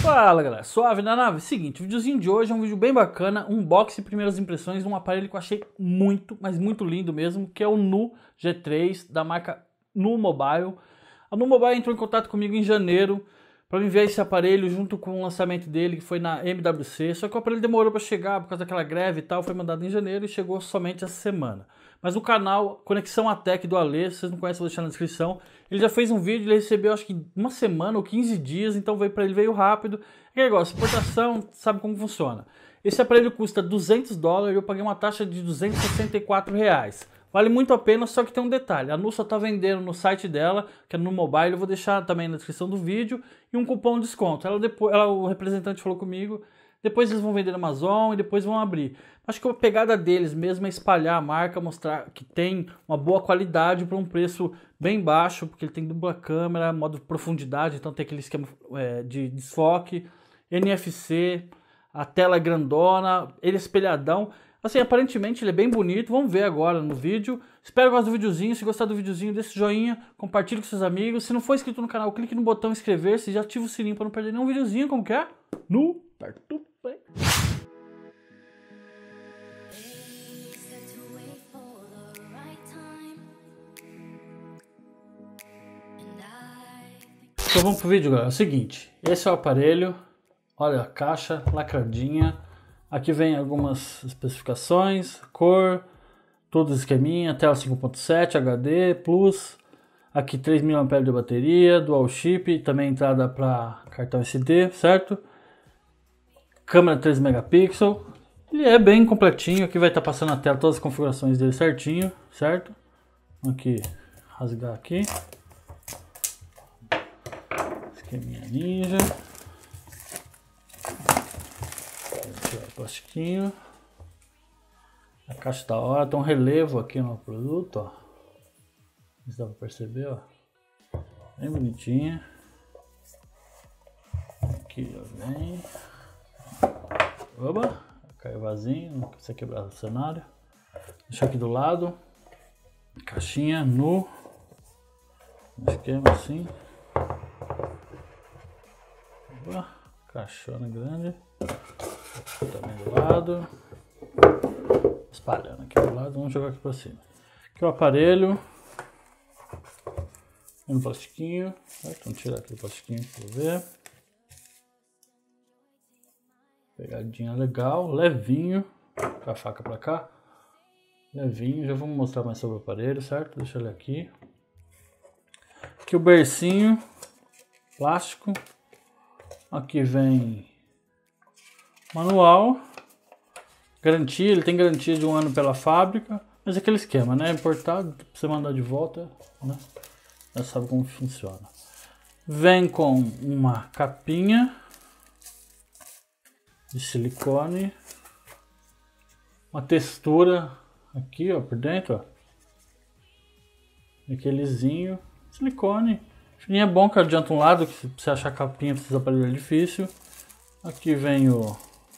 Fala galera, suave na nave? Seguinte, o videozinho de hoje é um vídeo bem bacana, unboxing e primeiras impressões de um aparelho que eu achei muito, mas muito lindo mesmo, que é o Nu G3 da marca Nu Mobile. A Nu Mobile entrou em contato comigo em janeiro para me enviar esse aparelho junto com o lançamento dele, que foi na MWC, só que o aparelho demorou para chegar por causa daquela greve e tal, foi mandado em janeiro e chegou somente essa semana. Mas o canal Conexão Atec do Ale, se vocês não conhecem, vou deixar na descrição. Ele já fez um vídeo, ele recebeu acho que uma semana ou 15 dias, então veio para ele, veio rápido. É negócio, exportação, sabe como funciona. Esse aparelho custa $200 e eu paguei uma taxa de R$264. Vale muito a pena, só que tem um detalhe. A Nu só está vendendo no site dela, que é no mobile, eu vou deixar também na descrição do vídeo, e um cupom de desconto. O representante falou comigo, depois eles vão vender na Amazon e depois vão abrir. Acho que a pegada deles mesmo é espalhar a marca, mostrar que tem uma boa qualidade por um preço bem baixo, porque ele tem dupla câmera, modo profundidade, então tem aquele esquema de desfoque, NFC, a tela é grandona, ele é espelhadão. Assim, aparentemente ele é bem bonito, vamos ver agora no vídeo. Espero que gostem do videozinho, se gostar do videozinho, deixa o joinha, compartilhe com seus amigos. Se não for inscrito no canal, clique no botão inscrever-se e já ativa o sininho para não perder nenhum videozinho, como que é? No Tartufe. Então vamos pro vídeo, galera. É o seguinte, esse é o aparelho, olha a caixa lacradinha, aqui vem algumas especificações, cor, tudo esqueminha, tela 5.7, HD, Plus, aqui 3.000 mAh de bateria, dual chip, também entrada para cartão SD, certo? Câmera 13 megapixels, ele é bem completinho, aqui vai estar passando na tela todas as configurações dele certinho, certo? Aqui, rasgar aqui. Esqueminha ninja. Vou tirar o plastiquinho. A caixa da hora, tem um relevo aqui no produto, ó. Não sei se dá pra perceber, ó. Bem bonitinha. Aqui, ó, vem. Oba! Caiu vazio, não precisa quebrar o cenário. Deixa aqui do lado. Caixinha Nu. Esquema assim. Oba, caixona grande. Também do lado. Espalhando aqui do lado, vamos jogar aqui pra cima. Aqui o aparelho. Um plastiquinho. Certo? Vamos tirar aqui o plastiquinho pra ver. Pegadinha legal, levinho. Com a faca pra cá. Levinho, já vamos mostrar mais sobre o aparelho, certo? Deixa ele aqui. Aqui o bercinho. Plástico. Aqui vem manual, garantia, ele tem garantia de 1 ano pela fábrica, mas é aquele esquema, né? Importado, pra você mandar de volta, né? Já sabe como funciona. Vem com uma capinha de silicone, uma textura aqui, ó, por dentro, ó, aquelezinho, silicone. É bom que adianta um lado, que se você achar capinha precisa aparelho difícil. Aqui vem o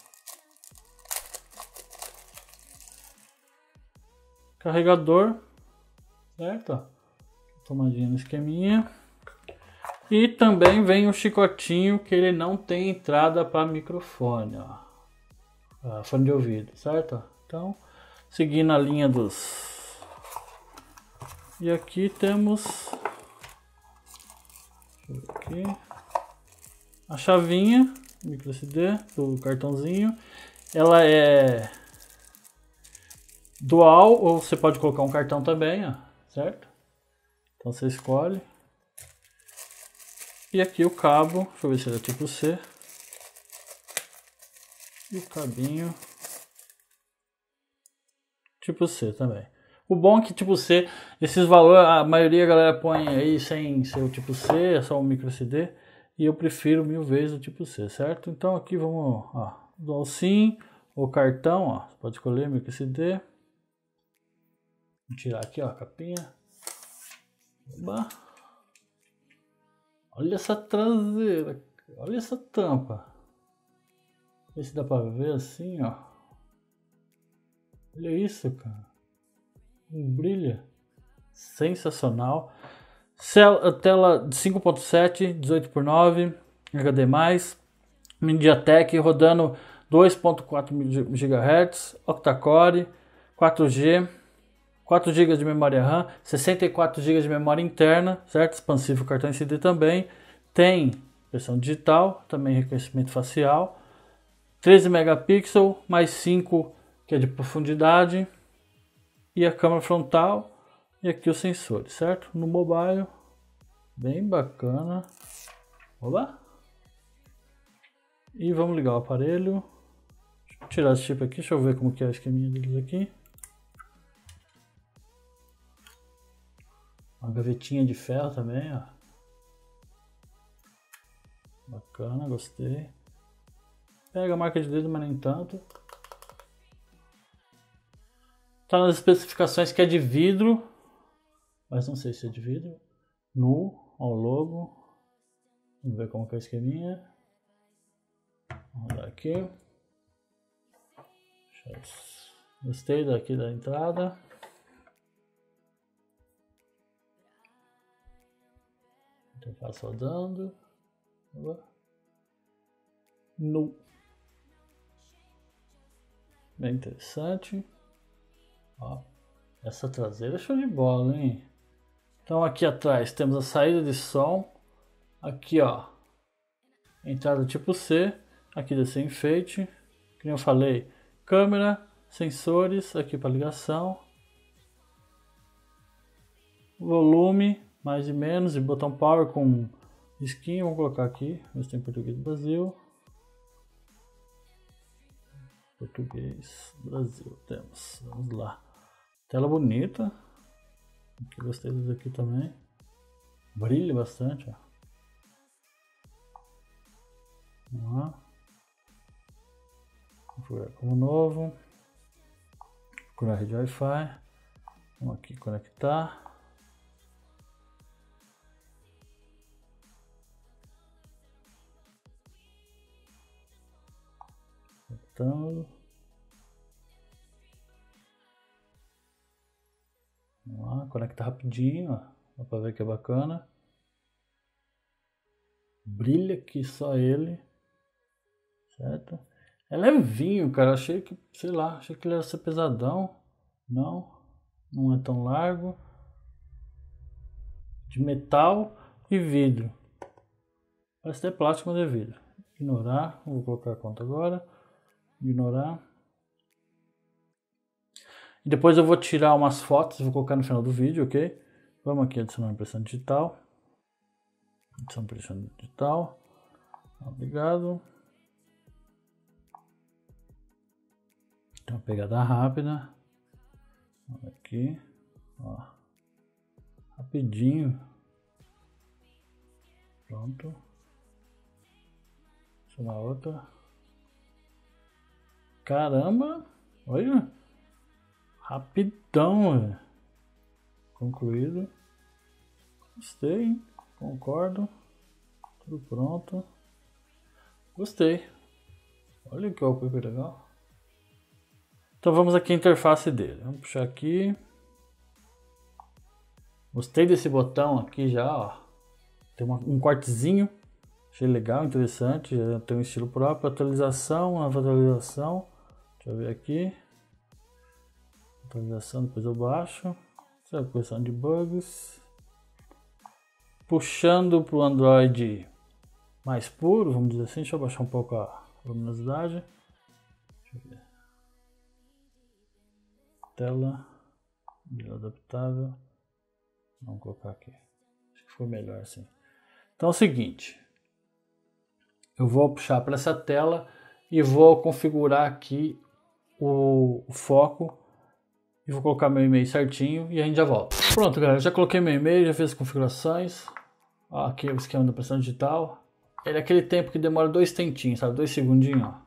carregador, certo? Tomadinha no esqueminha. E também vem o chicotinho, que ele não tem entrada para microfone, ó. Fone de ouvido, certo? Então, seguindo a linha dos... E aqui temos... Aqui a chavinha micro SD do cartãozinho, ela é dual ou você pode colocar um cartão também, ó, certo? Então você escolhe. E aqui o cabo, deixa eu ver se ele é tipo C. E o cabinho tipo C também. O bom é que tipo C, esses valores, a maioria da galera põe aí sem ser o tipo C, é só um micro SD. E eu prefiro 1000 vezes o tipo C, certo? Então aqui vamos, ó, dual SIM, o cartão, ó, você pode escolher micro SD. Vou tirar aqui, ó, a capinha. Oba. Olha essa traseira, olha essa tampa. Vê se dá pra ver assim, ó. Olha isso, cara. Brilha. Sensacional. Tela de 5.7, 18:9, HD+. MediaTek rodando 2.4 GHz, octa-core, 4G, 4 GB de memória RAM, 64 GB de memória interna, certo? Expansível cartão SD também. Tem versão digital, também reconhecimento facial. 13 megapixels, mais 5 que é de profundidade. E a câmera frontal. E aqui os sensores, certo? No mobile, bem bacana. Oba! E vamos ligar o aparelho. Deixa eu tirar esse chip aqui, deixa eu ver como que é o esqueminha deles aqui. Uma gavetinha de ferro também, ó. Bacana, gostei. Pega a marca de dedo, mas nem tanto. Tá nas especificações que é de vidro, mas não sei se é de vidro. Nu, ó, o logo. Vamos ver como que é o esqueminha. Vamos dar aqui. Gostei daqui da entrada. Interface rodando. Nu. Bem interessante. Ó, essa traseira é show de bola, hein? Então aqui atrás temos a saída de som. Aqui, ó, entrada tipo C. Aqui desse enfeite. Como eu falei, câmera, sensores aqui para ligação. Volume, mais e menos, e botão power com skin. Vamos colocar aqui, ver se tem português do Brasil. Português Brasil, temos. Vamos lá. Tela bonita. Aqui, gostei disso aqui também. Brilha bastante, ó. Vamos lá. Configurar como novo. Configurar a rede Wi-Fi. Vamos aqui conectar. Conectando. Vamos lá, conecta rapidinho, ó. Dá pra ver que é bacana. Brilha aqui só ele. Certo? É levinho, cara. Achei que, sei lá, achei que ele ia ser pesadão. Não é tão largo. De metal e vidro. Parece ter plástico, mas é vidro. Ignorar, vou colocar a conta agora. Ignorar. E depois eu vou tirar umas fotos, vou colocar no final do vídeo, ok? Vamos aqui adicionar impressão digital. Adicionar impressão digital. Obrigado. Tem uma pegada rápida. Aqui, ó. Rapidinho. Pronto. Uma outra. Caramba! Olha! Rapidão, velho. Concluído. Gostei, hein? Concordo. Tudo pronto. Gostei. Olha que wallpaper legal. Então vamos aqui à interface dele. Vamos puxar aqui. Gostei desse botão aqui já, ó. Tem um cortezinho. Achei legal, interessante. Já tem um estilo próprio. Atualização, nova atualização. Deixa eu ver aqui. Atualização, depois eu baixo. Essa é a questão de bugs. Puxando para o Android mais puro, vamos dizer assim. Deixa eu baixar um pouco a luminosidade. Deixa eu ver. Tela adaptável. Vamos colocar aqui. Acho que foi melhor assim. Então é o seguinte. Eu vou puxar para essa tela e vou configurar aqui o foco. E vou colocar meu e-mail certinho e a gente já volta. Pronto, galera. Já coloquei meu e-mail, já fiz as configurações. Ó, aqui é o esquema da impressão digital. Ele é aquele tempo que demora 2 tentinhos, sabe? 2 segundinhos, ó.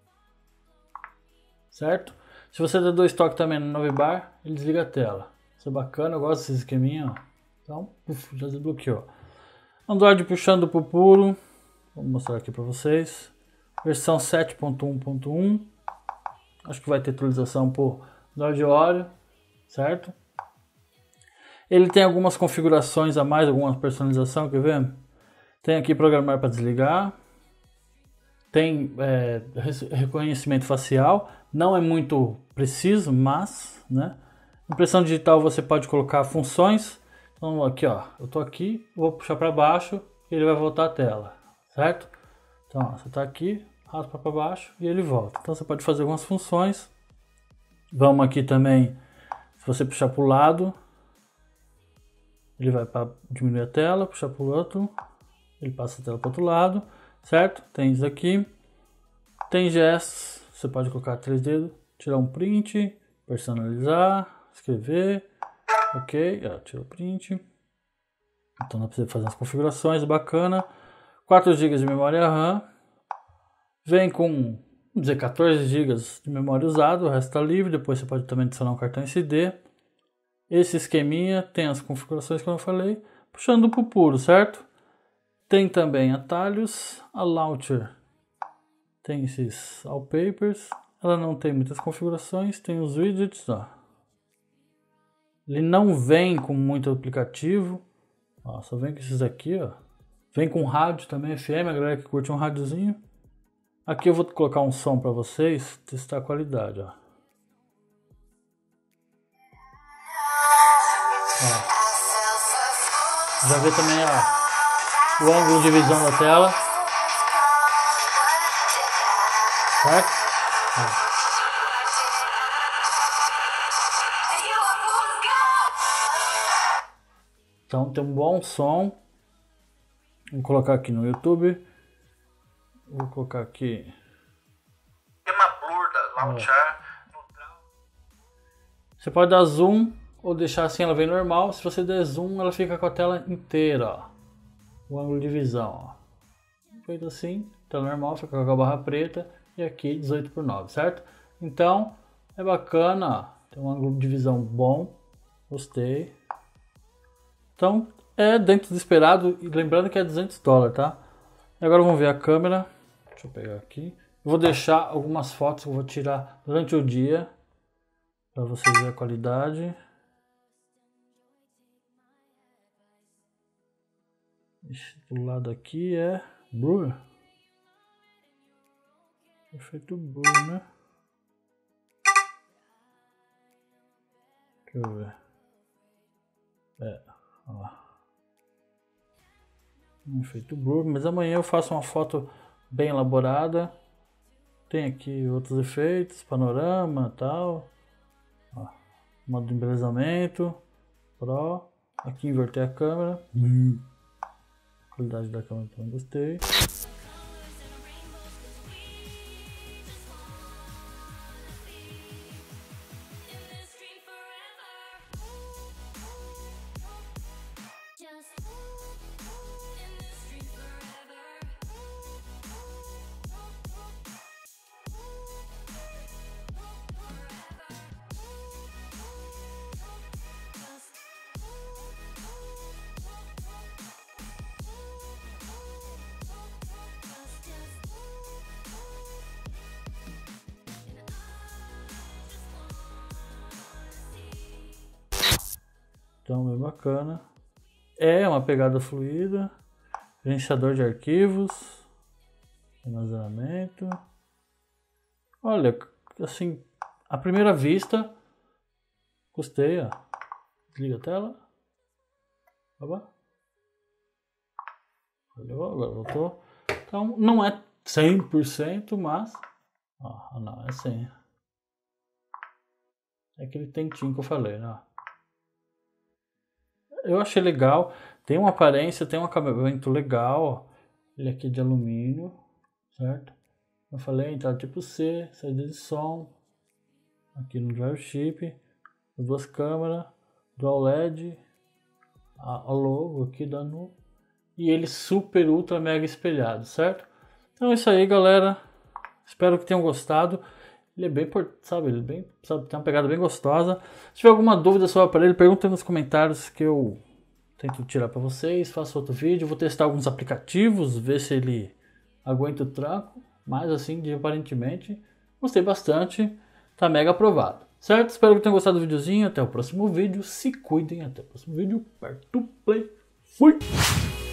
Certo? Se você der 2 toques também no Navibar, ele desliga a tela. Isso é bacana, eu gosto desse esqueminha, ó. Então, já desbloqueou. Android puxando pro puro. Vou mostrar aqui para vocês. Versão 7.1.1. Acho que vai ter atualização por Android Oreo, certo? Ele tem algumas configurações a mais, alguma personalização, quer ver? Tem aqui programar para desligar. tem reconhecimento facial, não é muito preciso, mas, né? Impressão digital você pode colocar funções. Então aqui, ó, eu tô aqui, vou puxar para baixo e ele vai voltar à tela, certo? Então ó, você tá aqui, raspa para baixo e ele volta. Então você pode fazer algumas funções. Vamos aqui também, se você puxar para o lado, ele vai para diminuir a tela, puxar para o outro, ele passa a tela para o outro lado, certo? Tem isso aqui, tem gestos, você pode colocar 3 dedos, tirar um print, personalizar, escrever, ok, tira o print. Então dá para você fazer as configurações, bacana. 4 GB de memória RAM, vem com, vamos dizer, 14 GB de memória usada, o resto está livre. Depois você pode também adicionar um cartão SD. Esse esqueminha tem as configurações que eu falei, puxando para o puro, certo? Tem também atalhos, a launcher tem esses wallpapers, ela não tem muitas configurações, tem os widgets, ó. Ele não vem com muito aplicativo, ó, só vem com esses aqui, ó. Vem com rádio também, FM, a galera que curte um rádiozinho. Aqui eu vou colocar um som para vocês, testar a qualidade, ó. Já vê também o ângulo de visão da tela, certo? Então tem um bom som. Vou colocar aqui no YouTube. Vou colocar aqui. Tema blur da launcher. Você pode dar zoom ou deixar assim, ela vem normal. Se você der zoom, ela fica com a tela inteira, ó. O ângulo de visão, ó. Feito assim, tela normal, fica com a barra preta. E aqui 18:9, certo? Então, é bacana, ó. Tem um ângulo de visão bom. Gostei. Então, é dentro do esperado. E lembrando que é $200, tá? E agora vamos ver a câmera. Deixa eu pegar aqui. Eu vou deixar algumas fotos que eu vou tirar durante o dia. Para vocês verem a qualidade. Esse do lado aqui é blur. Efeito blur, né? Deixa eu ver. Ó. Um efeito blur, mas amanhã eu faço uma foto bem elaborada. Tem aqui outros efeitos, panorama e tal. Ó. Modo de embelezamento. Pro. Aqui inverter a câmera. A qualidade da câmera também gostei. Então, bem bacana. É uma pegada fluida. Gerenciador de arquivos. Armazenamento. Olha, assim, à primeira vista, gostei, ó. Desliga a tela. Opa. Agora voltou. Então, não é 100%, mas... Ó, não, é 100%. É aquele tentinho que eu falei, né? Eu achei legal, tem uma aparência, tem um acabamento legal, ó. Ele aqui é de alumínio, certo? Eu falei, entrada tipo C, saída de som, aqui no drive chip, as duas câmeras, dual LED, a logo aqui da Nu, e ele super ultra mega espelhado, certo? Então é isso aí, galera, espero que tenham gostado. Ele é bem, sabe, tem uma pegada bem gostosa. Se tiver alguma dúvida sobre o aparelho, perguntem nos comentários que eu tento tirar para vocês. Faço outro vídeo, vou testar alguns aplicativos, ver se ele aguenta o tranco. Mas assim, aparentemente, gostei bastante, tá mega aprovado. Certo? Espero que tenham gostado do videozinho. Até o próximo vídeo. Se cuidem, até o próximo vídeo. Aperta o play. Fui!